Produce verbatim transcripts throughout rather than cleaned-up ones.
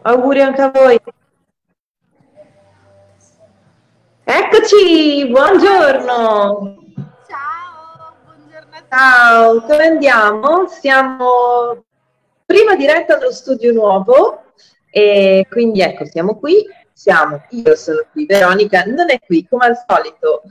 Auguri anche a voi. Eccoci, buongiorno. Ciao, buongiorno a Ciao, tutti. come andiamo? Siamo prima diretta allo studio nuovo e quindi ecco, siamo qui, siamo, io sono qui, Veronica non è qui come al solito.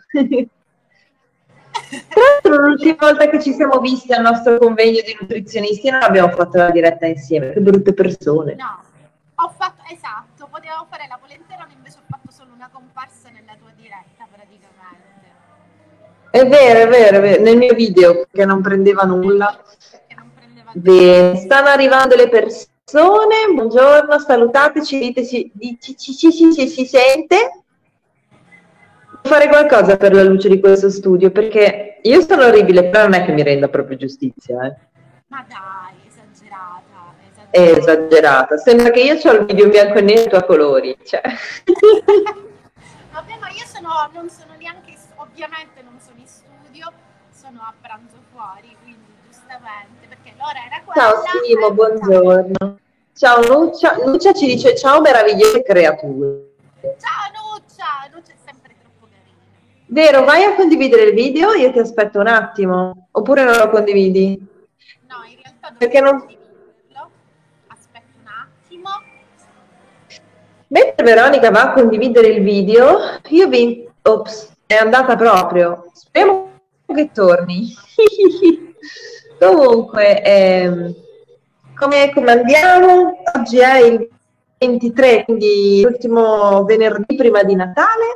Tra l'altro l'ultima volta che ci siamo visti al nostro convegno di nutrizionisti non abbiamo fatto la diretta insieme, che brutte persone. No, ho fatto, esatto, potevo fare la polenterone, invece ho fatto solo una comparsa nella tua diretta praticamente. È vero, è vero, è vero, nel mio video che non prendeva nulla. Che non prendeva Bene, stanno arrivando le persone, buongiorno, salutateci, diteci, dici, ci, ci, ci, ci, si sente? Devo fare qualcosa per la luce di questo studio, perché io sono orribile, però non è che mi renda proprio giustizia, eh. Ma dai, esagerata, esagerata. È esagerata, sembra che io ho il video in bianco e nero a colori, cioè. Vabbè, ma io sono, non sono neanche, ovviamente non sono in studio, sono a pranzo fuori, quindi giustamente, perché l'ora era quella. Ciao Simo, buongiorno. Ciao Nuccia, Nuccia ci dice ciao meravigliose creature. Ciao Nuccia, Nuccia è sempre troppo carina. Vero, vai a condividere il video, io ti aspetto un attimo, oppure non lo condividi? No, in realtà devo Perché non... condividerlo. Aspetta un attimo. Mentre Veronica va a condividere il video, io vi... Ops, è andata proprio. Speriamo che torni. Comunque, ehm, come, come andiamo? Oggi è il ventitré, quindi l'ultimo venerdì prima di Natale.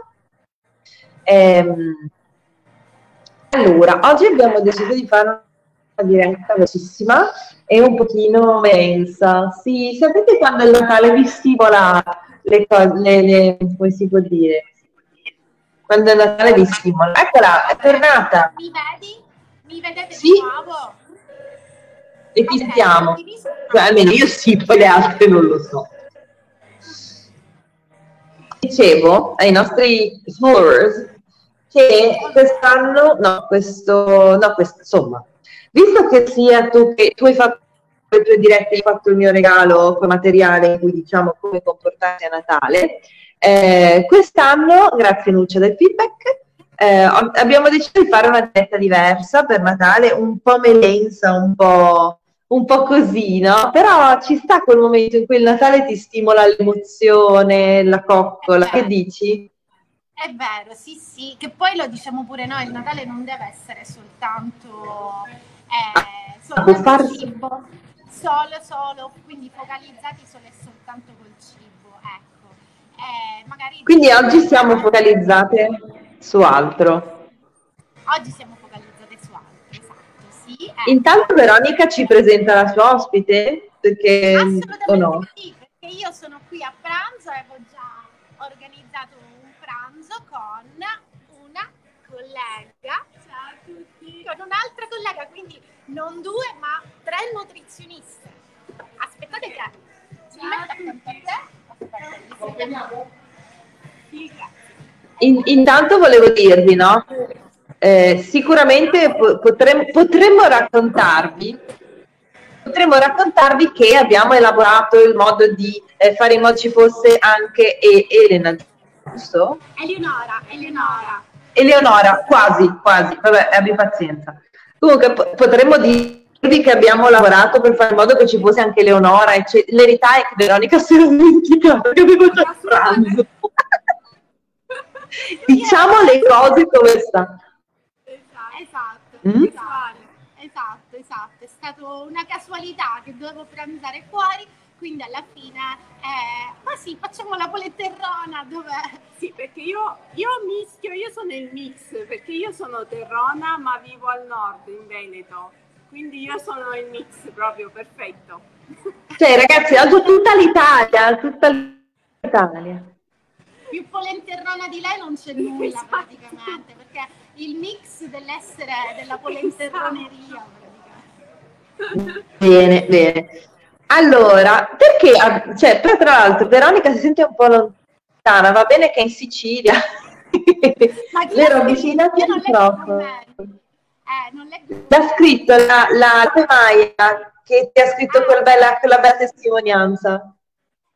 Ehm, allora, oggi abbiamo deciso di fare una diretta velocissima e un pochino mensa. Sì, sapete quando il Natale vi stimola le cose, le, le, come si può dire? Quando il Natale vi stimola. Eccola, è tornata. Mi vedi? Mi vedete Sì. di nuovo? E ti Ok, sentiamo. condiviso. Cioè, almeno io sì, poi le altre non lo so. Dicevo ai nostri followers che quest'anno, no, questo, no, questo, insomma, visto che sia tu che tu hai fatto le tue dirette, hai fatto il mio regalo con materiale in cui diciamo come comportarsi a Natale, eh, quest'anno, grazie Nuccia del feedback, eh, abbiamo deciso di fare una diretta diversa per Natale, un po' melensa, un po', un po' così, no? Però ci sta quel momento in cui il Natale ti stimola l'emozione, la coccola, che dici? È vero, sì, sì, che poi lo diciamo pure noi, il Natale non deve essere soltanto, eh, soltanto farsi... cibo, solo, solo, quindi focalizzati solo e soltanto col cibo, ecco. Eh, magari quindi oggi siamo focalizzate su altro. Oggi siamo focalizzate su altro, esatto, sì. Ecco. Intanto Veronica ci presenta la sua ospite, perché Assolutamente o no? sì, perché io sono qui a pranzo, avevo già organizzato un pranzo con una collega, ciao a tutti, con un'altra collega, quindi non due ma tre nutrizioniste. Aspettate che mi metto accanto a te. Aspetta, sì, grazie. In, intanto volevo dirvi, no? Eh, sicuramente po potremmo, potremmo raccontarvi potremmo raccontarvi che abbiamo elaborato il modo di eh, fare in modo ci fosse anche e Elena, giusto? Eleonora, Eleonora. Eleonora, quasi, quasi, vabbè, abbi pazienza. Comunque po potremmo dirvi che abbiamo lavorato per fare in modo che ci fosse anche Eleonora, e le verità è che Veronica si era dimenticata che avevo già il pranzo. Diciamo le cose come stanno. Esatto, Mm? esatto, esatto, è stata una casualità che dovevo pranzare fuori, quindi alla fine, eh, ma sì, facciamo la poletterrona, dove... Sì, perché io, io mischio, io sono il mix, perché io sono terrona ma vivo al nord, in Veneto, quindi io sono il mix proprio perfetto. Cioè ragazzi, oggi tutta l'Italia, tutta l'Italia. Più polenterrona di lei non c'è nulla esatto. Praticamente, perché il mix dell'essere della polenterroneria praticamente. Bene, bene. Allora, perché, cioè, poi tra l'altro Veronica si sente un po' lontana, va bene che è in Sicilia. Ma vero, vicina al microfono. Eh, non leggo. L'ha scritto la, la Maia che ti ha scritto ah. quella, bella, quella bella testimonianza. E infatti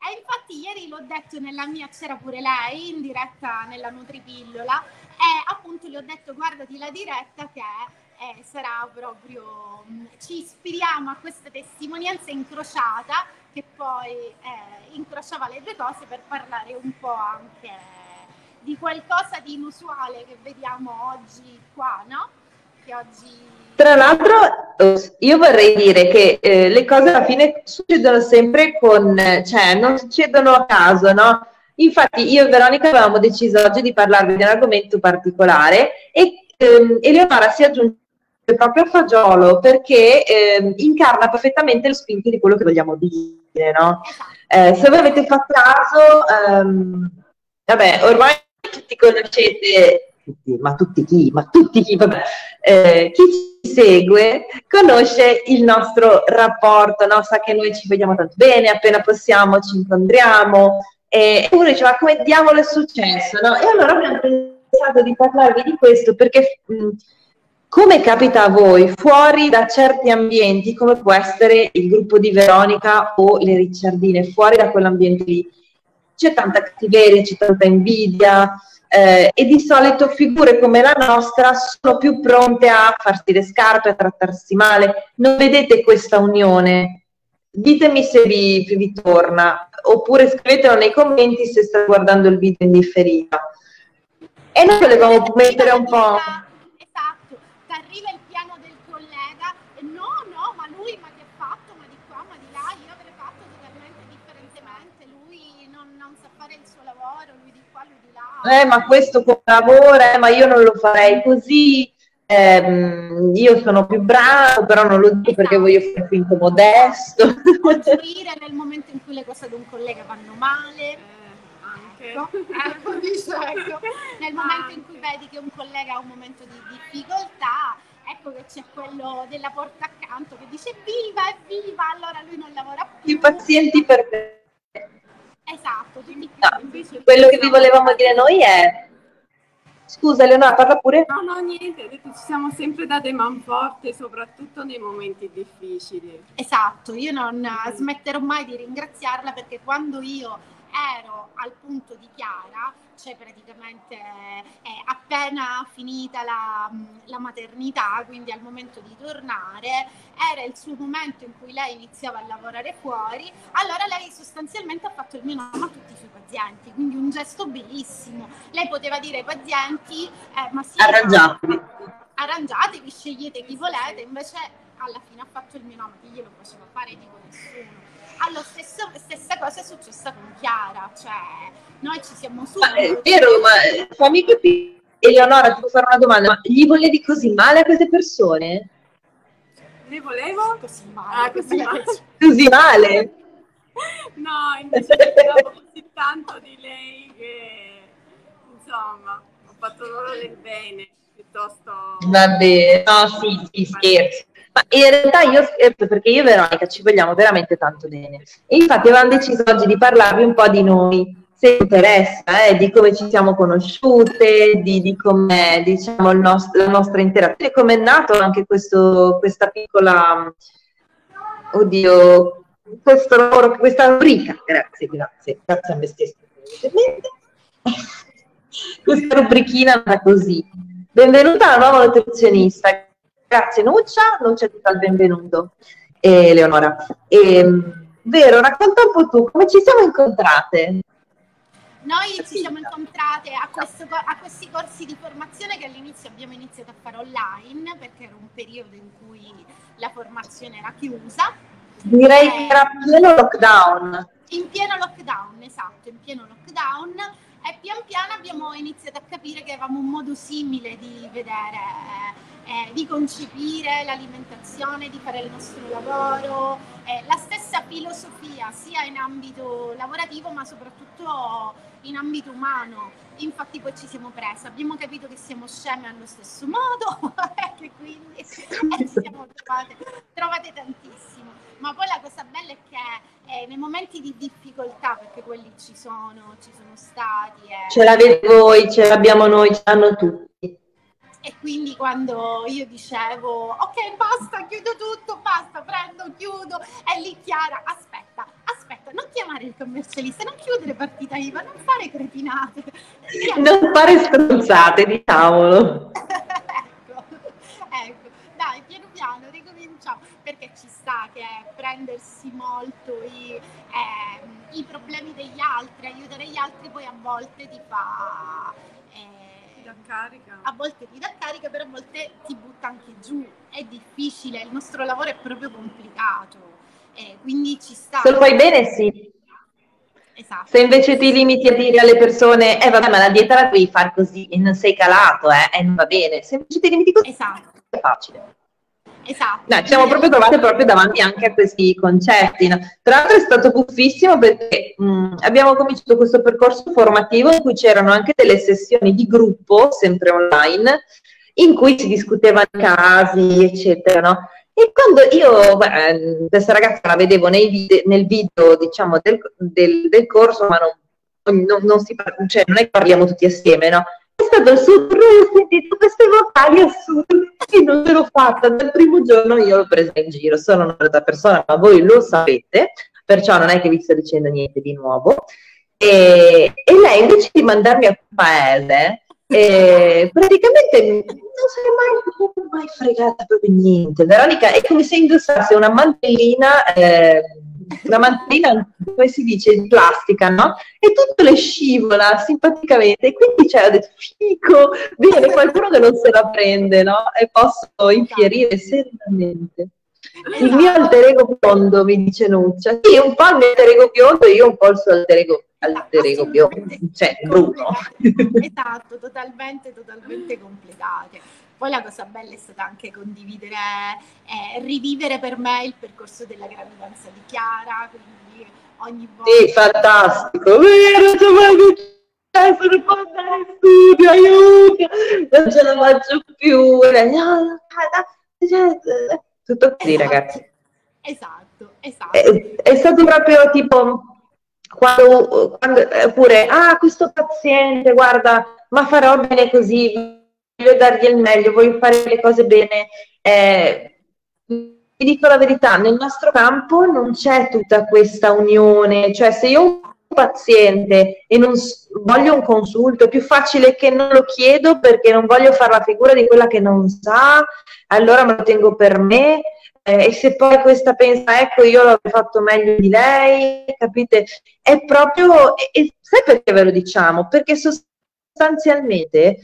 infatti ieri l'ho detto nella mia, c'era pure lei in diretta nella Nutripillola, e appunto le ho detto guardati la diretta che eh, sarà proprio, ci ispiriamo a questa testimonianza incrociata che poi eh, incrociava le due cose per parlare un po' anche di qualcosa di inusuale che vediamo oggi qua, no? Che oggi... Tra l'altro, io vorrei dire che eh, le cose alla fine succedono sempre con, cioè non succedono a caso, no? Infatti io e Veronica avevamo deciso oggi di parlarvi di un argomento particolare e ehm, Eleonora si aggiunge proprio a fagiolo perché ehm, incarna perfettamente lo spirito di quello che vogliamo dire, no? Eh, se voi avete fatto caso, ehm, vabbè, ormai tutti conoscete, tutti, ma tutti chi? Ma tutti chi? Vabbè, eh, chi ci segue conosce il nostro rapporto, no? Sa che noi ci vediamo tanto bene, appena possiamo ci incontriamo, e uno dice ma come diavolo è successo, no? E allora abbiamo pensato di parlarvi di questo perché mh, come capita a voi fuori da certi ambienti, come può essere il gruppo di Veronica o le Ricciardine, fuori da quell'ambiente lì c'è tanta cattiveria, c'è tanta invidia, eh, e di solito figure come la nostra sono più pronte a farsi le scarpe, a trattarsi male. Non vedete questa unione? Ditemi se vi, vi torna, oppure scrivetelo nei commenti se state guardando il video in differita. E noi volevamo mettere un po'... Esatto, ti arriva il piano del collega, e no, no, ma lui, ma che ha fatto, ma di qua, ma di là, io avrei fatto totalmente differentemente, lui non, non sa fare il suo lavoro, lui di qua, lui di là. Eh, ma questo come lavora, eh, ma io non lo farei così, ehm, io sono più bravo, però non lo dico perché voglio fare finto modesto. O gioire nel momento in cui le cose ad un collega vanno male. Ecco, ecco, ecco. Nel momento in cui vedi che un collega ha un momento di difficoltà, ecco che c'è quello della porta accanto che dice viva, evviva, allora lui non lavora più. Più pazienti per me. Esatto, tutti no, quello che vi volevamo dire noi è... Scusa Leonora, parla pure. No, no, niente, ho detto, ci siamo sempre date manforte, soprattutto nei momenti difficili. Esatto, io non mm. smetterò mai di ringraziarla perché quando io ero al punto di Chiara, cioè praticamente eh, appena finita la, la maternità, quindi al momento di tornare, era il suo momento in cui lei iniziava a lavorare fuori, allora lei sostanzialmente ha fatto il mio nome a tutti i suoi pazienti, quindi un gesto bellissimo. Lei poteva dire ai pazienti, eh, ma sì, arrangiatevi. arrangiatevi, scegliete chi volete, invece alla fine ha fatto il mio nome, chi glielo faceva fare, dico nessuno. Allora, stesso, stessa cosa è successa con Chiara, cioè noi ci siamo su. Ma è vero, ma fammi capire, Eleonora, ti può fare una domanda, ma gli volevi così male a queste persone? Ne volevo? Così male. Ah, così male. Così male? No, invece pensavo così tanto di lei che, insomma, ho fatto loro del bene, piuttosto... Vabbè, no, sì, sì, scherzo. Ma in realtà io scherzo perché io e Veronica ci vogliamo veramente tanto bene. E infatti avevamo deciso oggi di parlarvi un po' di noi, se interessa, eh, di come ci siamo conosciute, di, di com'è, diciamo, il nostro, la nostra interazione, come è nato anche questo, questa piccola, oddio, questo lavoro, questa rubrica, grazie, grazie, grazie a me stessa. Questa rubrichina era così. Benvenuta alla nuova nutrizionista. Grazie Nuccia, Nuccia ti dà il benvenuto, e Leonora. E, Vero, racconta un po' tu, come ci siamo incontrate? Noi ci siamo incontrate a, questo, a questi corsi di formazione che all'inizio abbiamo iniziato a fare online, perché era un periodo in cui la formazione era chiusa. Direi che era pieno lockdown. In pieno lockdown, esatto, in pieno lockdown. E pian piano abbiamo iniziato a capire che avevamo un modo simile di vedere, eh, di concepire l'alimentazione, di fare il nostro lavoro, eh, la stessa filosofia sia in ambito lavorativo ma soprattutto in ambito umano. Infatti poi ci siamo prese, abbiamo capito che siamo sceme allo stesso modo e quindi e ci siamo trovate, trovate tantissimo. Ma poi la cosa bella è che eh, nei momenti di difficoltà, perché quelli ci sono, ci sono stati. Eh, ce l'avete voi, ce l'abbiamo noi, ce l'hanno tutti. E quindi quando io dicevo, ok basta, chiudo tutto, basta, prendo, chiudo, e lì Chiara, aspetta, aspetta, aspetta, non chiamare il commercialista, non chiudere partita I V A, non fare cretinate. Non fare stronzate, diciamolo. ecco, ecco, dai, piano piano ricominciamo, perché ci sta che prendersi molto i, eh, i problemi degli altri, aiutare gli altri poi a volte ti fa... Eh, ti dà carica. A volte ti dà carica, però a volte ti butta anche giù, è difficile, il nostro lavoro è proprio complicato, eh, quindi ci sta. Se lo fai bene, sì. Esatto. Se invece ti limiti a dire alle persone, eh vabbè, ma la dieta la devi fare così e non sei calato, eh, e non va bene. Se invece ti limiti così, esatto. È facile. Esatto. No, ci siamo proprio trovate proprio davanti anche a questi concetti. No? Tra l'altro è stato buffissimo perché mh, abbiamo cominciato questo percorso formativo in cui c'erano anche delle sessioni di gruppo, sempre online, in cui si discutevano i casi, eccetera, no? E quando io, beh, questa ragazza la vedevo nei video, nel video, diciamo, del, del, del corso, ma non, non, non, si, cioè, non è che parliamo tutti assieme, no? È stato il suo ho sentito queste vocali assurde che non ce l'ho fatta. Dal primo giorno io l'ho presa in giro, sono una brutta persona, ma voi lo sapete, perciò non è che vi sto dicendo niente di nuovo. E, e lei invece di mandarmi a paese, eh, praticamente non sei mai, non mai fregata proprio niente. Veronica è come se indossasse una mantellina, eh, una mantellina, come si dice, di plastica, no? E tutto le scivola simpaticamente, e quindi cioè, ho detto, fico, bene, qualcuno che non se la prende, no? E posso infierire serenamente. Il mio alter ego biondo, mi dice Nuccia. Sì, un po' il mio alter ego biondo e io un po' il suo alter ego, alter ego biondo, cioè Bruno. Esatto, totalmente, totalmente complicate. Poi la cosa bella è stata anche condividere, eh, rivivere per me il percorso della gravidanza di Chiara, quindi ogni volta... Sì, fantastico, vero, non può andare in studio, aiuto, non ce la faccio più, tutto così, esatto, ragazzi. Esatto, esatto. È, è stato proprio tipo, quando, quando pure, ah, questo paziente, guarda, ma farò bene così, voglio dargli il meglio, voglio fare le cose bene. Eh, vi dico la verità, nel nostro campo non c'è tutta questa unione, cioè se io ho un paziente e non voglio un consulto, è più facile che non lo chiedo perché non voglio fare la figura di quella che non sa, allora me lo tengo per me, eh, e se poi questa pensa, ecco, io l'avrei fatto meglio di lei, capite? È proprio, e, e sai perché ve lo diciamo? Perché sostanzialmente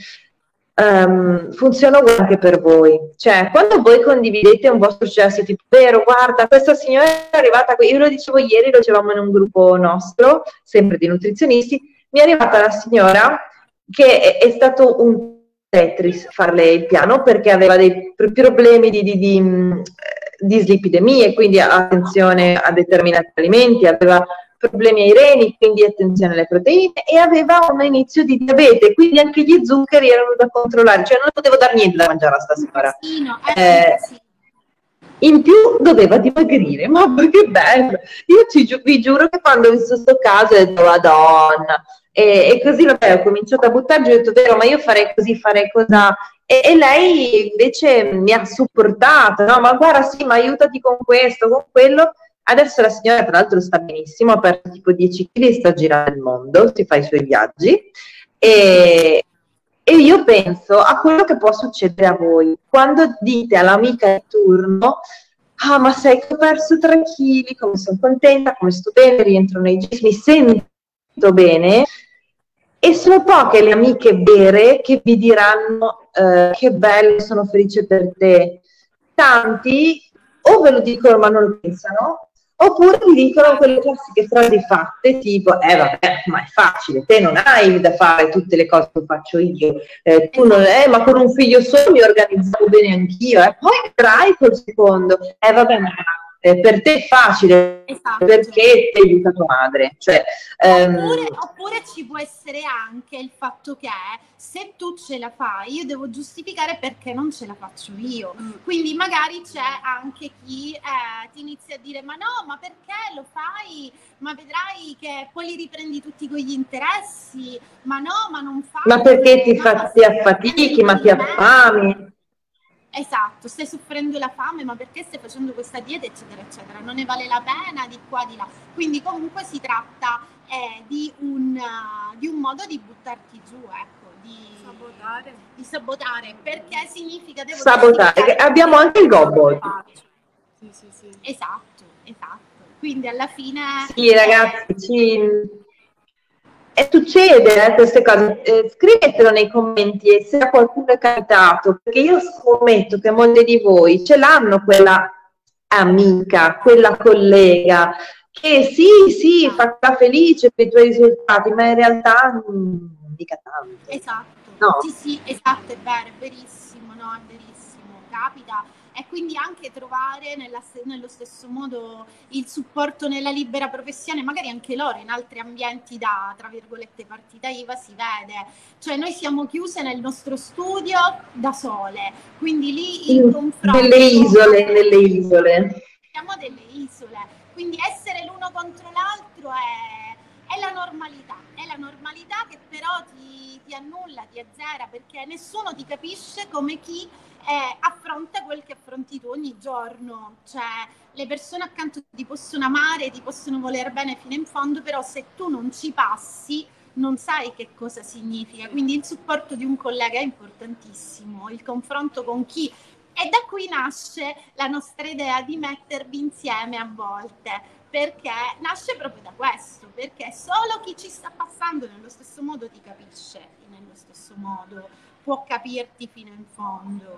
Um, funziona uguale anche per voi, cioè quando voi condividete un vostro successo, tipo, vero, guarda, questa signora è arrivata qui, io lo dicevo ieri, lo dicevamo in un gruppo nostro, sempre di nutrizionisti, mi è arrivata la signora che è, è stato un Tetris farle il piano perché aveva dei problemi di, di, di, di dislipidemie, quindi attenzione a determinati alimenti, aveva problemi ai reni, quindi attenzione alle proteine, e aveva un inizio di diabete, quindi anche gli zuccheri erano da controllare, cioè non potevo dar niente da mangiare a sta signora. Eh, in più doveva dimagrire, ma che bello! Io ci gi vi giuro che quando ho visto questo caso ho detto, Madonna! E, e così vabbè, ho cominciato a buttargi, ho detto, vero, ma io farei così, farei cosa... E, e lei invece mi ha supportato, no? Ma guarda, sì, ma aiutati con questo, con quello. Adesso la signora tra l'altro sta benissimo, ha perso tipo dieci chili e sta girando il mondo, si fa i suoi viaggi, e, e io penso a quello che può succedere a voi. Quando dite all'amica di turno, ah ma sai che ho perso tre chili, come sono contenta, come sto bene, rientro nei jeans, mi sento bene, e sono poche le amiche vere che vi diranno eh, che bello, sono felice per te. Tanti o ve lo dicono ma non lo pensano, oppure mi dicono quelle classiche frasi fatte tipo, eh vabbè, ma è facile, te non hai da fare tutte le cose che faccio io, eh, tu non è, ma con un figlio solo mi organizzavo bene anch'io, e eh. Poi trai col secondo, eh vabbè, ma eh, per te è facile, esatto, perché ti aiuta tua madre. Cioè, ehm... oppure, oppure ci può essere anche il fatto che se tu ce la fai, io devo giustificare perché non ce la faccio io. Mm. Quindi magari c'è anche chi eh, ti inizia a dire, ma no, ma perché lo fai? Ma vedrai che poi li riprendi tutti con gli interessi, ma no, ma non fai. Ma perché ti, fa, ti affatichi, ma ti affami? Esatto, stai soffrendo la fame, ma perché stai facendo questa dieta, eccetera, eccetera. Non ne vale la pena, di qua, di là. Quindi comunque si tratta eh, di, un, uh, di un modo di buttarti giù, ecco, di sabotare. Di sabotare, perché significa... Devo sabotare, che abbiamo anche il gobbo. Sì, sì, sì. Esatto, esatto. Quindi alla fine... Sì, ragazzi, ci... E succede eh, queste cose, eh, scrivetelo nei commenti e se a qualcuno è capitato, perché io scommetto che molti di voi ce l'hanno quella amica, quella collega, che sì, sì, fa felice per i tuoi risultati, ma in realtà mh, mica tanto. Esatto, no. sì, sì, esatto, è vero, è verissimo, no, è verissimo, capita. E quindi anche trovare nella, nello stesso modo il supporto nella libera professione, magari anche loro in altri ambienti da, tra virgolette, partita I V A si vede. Cioè noi siamo chiuse nel nostro studio da sole, quindi lì il confronto... Nelle isole, nelle isole. Siamo delle isole, quindi essere l'uno contro l'altro è, è la normalità, è la normalità che però ti, ti annulla, ti azzera, perché nessuno ti capisce come chi eh, affronta quel che affronti tu ogni giorno. Cioè le persone accanto ti possono amare, ti possono voler bene fino in fondo, però se tu non ci passi non sai che cosa significa. Quindi il supporto di un collega è importantissimo, il confronto con chi... E da qui nasce la nostra idea di mettervi insieme a volte, perché nasce proprio da questo, perché solo chi ci sta passando nello stesso modo ti capisce, nello stesso modo può capirti fino in fondo.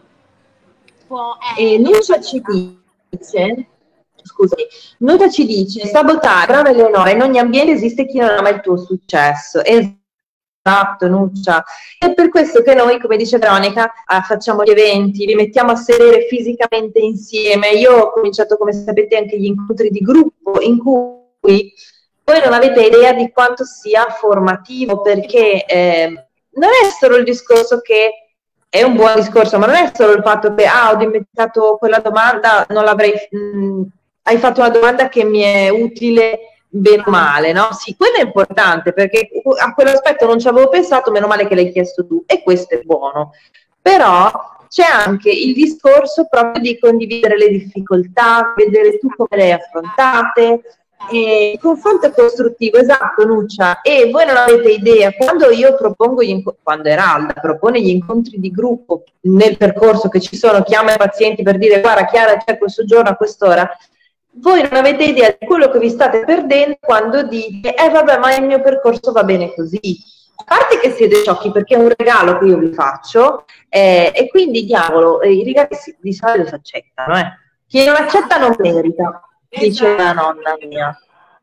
Può, eh, e Nucia ci dice, scusami, Nucia ci dice, sabotare, brava Eleonora, in ogni ambiente esiste chi non ama il tuo successo. Esatto, Nuccia. È per questo che noi, come dice Veronica, eh, facciamo gli eventi, vi mettiamo a sedere fisicamente insieme. Io ho cominciato, come sapete, anche gli incontri di gruppo in cui voi non avete idea di quanto sia formativo, perché eh, non è solo il discorso che è un buon discorso, ma non è solo il fatto che ah, ho dimenticato quella domanda, non l'avrei, mh, hai fatto una domanda che mi è utile bene o male, no? Sì, quello è importante perché a quell'aspetto non ci avevo pensato, meno male che l'hai chiesto tu e questo è buono. Però c'è anche il discorso proprio di condividere le difficoltà, vedere tu come le hai affrontate. E il confronto è costruttivo, esatto, Nuccia, e voi non avete idea, quando io propongo gli incontri, quando Eralda propone gli incontri di gruppo nel percorso che ci sono, chiama i pazienti per dire guarda Chiara c'è questo giorno a quest'ora, voi non avete idea di quello che vi state perdendo quando dite eh vabbè ma il mio percorso va bene così. A parte che siete sciocchi perché è un regalo che io vi faccio eh, e quindi diavolo, eh, i regali di solito si accettano, eh. Chi non accetta non merita. Dice la nonna mia.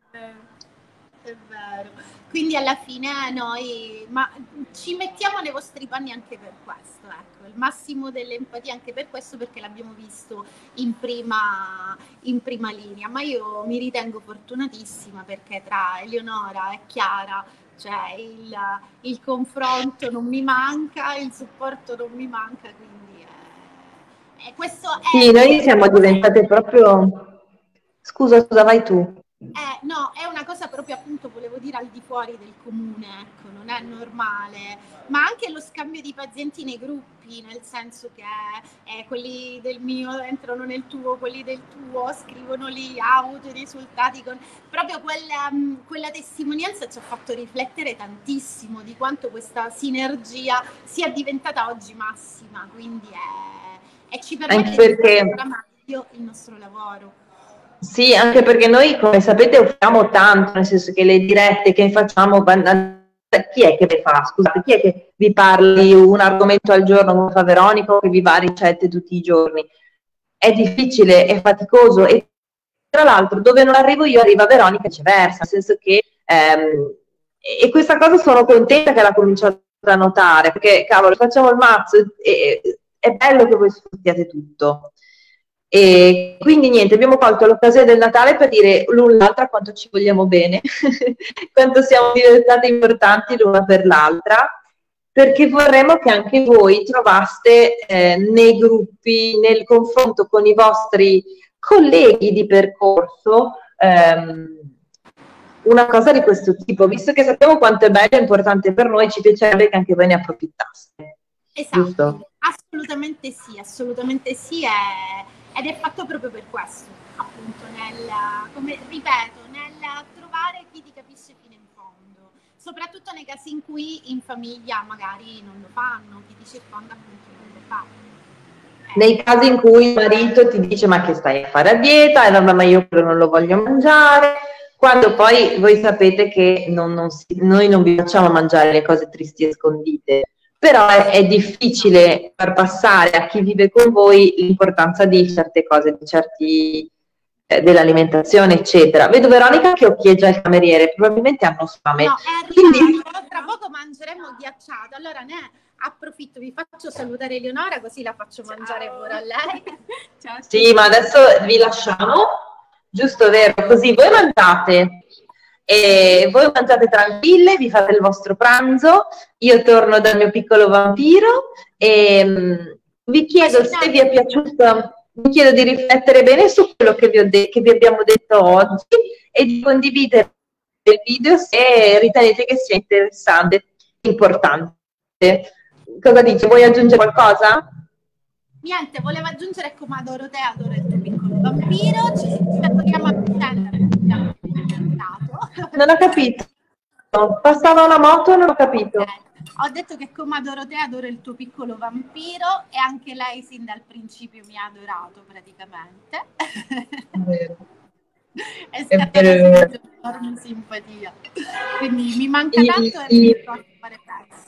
È vero. Quindi alla fine noi ma ci mettiamo nei vostri panni anche per questo, ecco, il massimo dell'empatia anche per questo, perché l'abbiamo visto in prima, in prima linea. Ma io mi ritengo fortunatissima perché tra Eleonora e Chiara, cioè il, il confronto non mi manca, il supporto non mi manca, quindi è, è questo è... Sì, noi siamo diventate proprio... Scusa, scusa, vai tu. Eh, no, è una cosa proprio, appunto, volevo dire, al di fuori del comune, ecco, non è normale, ma anche lo scambio di pazienti nei gruppi, nel senso che eh, quelli del mio entrano nel tuo, quelli del tuo scrivono lì, ha avuto i risultati, con... proprio quella, quella testimonianza ci ha fatto riflettere tantissimo di quanto questa sinergia sia diventata oggi massima, quindi è, e ci permette anche perché... di fare meglio il nostro lavoro. Sì, anche perché noi, come sapete, offriamo tanto, nel senso che le dirette che facciamo, chi è che le fa? Scusate, chi è che vi parli un argomento al giorno come fa Veronica o che vi va ricette tutti i giorni? È difficile, è faticoso e tra l'altro dove non arrivo io arriva Veronica e viceversa, nel senso che ehm, e questa cosa sono contenta che l'ha cominciato a notare, perché cavolo, facciamo il mazzo e è bello che voi sfruttiate tutto. E quindi niente, abbiamo colto l'occasione del Natale per dire l'un l'altra quanto ci vogliamo bene, quanto siamo diventate importanti l'una per l'altra, perché vorremmo che anche voi trovaste eh, nei gruppi, nel confronto con i vostri colleghi di percorso, ehm, una cosa di questo tipo, visto che sappiamo quanto è bello e importante per noi, ci piacerebbe che anche voi ne approfittaste. Esatto, giusto? assolutamente sì, assolutamente sì, è- ed è fatto proprio per questo, appunto, nel, come ripeto, nel trovare chi ti capisce fino in fondo, soprattutto nei casi in cui in famiglia magari non lo fanno, chi ti circonda appunto non lo fa. Nei Eh, casi in cui il marito ti dice ma che stai a fare a dieta, e vabbè, ma io quello non lo voglio mangiare, quando poi voi sapete che non- non si- noi non vi facciamo mangiare le cose tristi e scondite, però è, è difficile far passare a chi vive con voi l'importanza di certe cose, di certi, eh, dell'alimentazione, eccetera. Vedo Veronica che occhieggia il cameriere, probabilmente hanno fame. no, è Quindi arrivato, tra poco mangeremo ghiacciato, allora ne approfitto, vi faccio salutare Eleonora così la faccio mangiare Ciao. pure a lei. Ciao. sì, ma adesso vi lasciamo, giusto, vero? Così voi mangiate e voi mangiate tranquille, vi fate il vostro pranzo, io torno dal mio piccolo vampiro e mh, vi chiedo se vi è piaciuto, vi chiedo di riflettere bene su quello che vi, ho de- che vi abbiamo detto oggi e di condividere il video se ritenete che sia interessante, importante. Cosa dici? Vuoi aggiungere qualcosa? Niente, volevo aggiungere come adoro te, adoro il tuo piccolo vampiro, ci speriamo a vicenda perché abbiamo commentato. Non ho capito. Passava una moto, non ho capito. Okay. Ho detto che come adoro te, adoro il tuo piccolo vampiro e anche lei sin dal principio mi ha adorato praticamente. È scattata subito enorme simpatia. Quindi mi manca tanto e mi ricordo fare presto.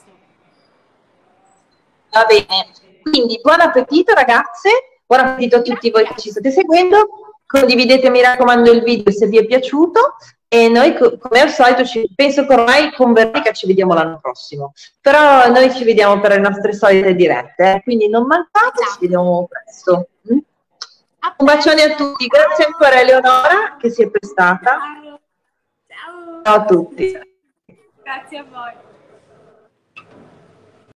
Va bene. Quindi buon appetito ragazze, buon appetito a tutti voi che ci state seguendo. Condividete, mi raccomando, il video se vi è piaciuto. E noi, come al solito, ci, penso che ormai con Veronica ci vediamo l'anno prossimo, però noi ci vediamo per le nostre solite dirette, eh? Quindi non mancate, ci vediamo presto. Mm? Un bacione a tutti, grazie ancora Eleonora che si è prestata. Ciao. Ciao. Ciao a tutti. Grazie a voi.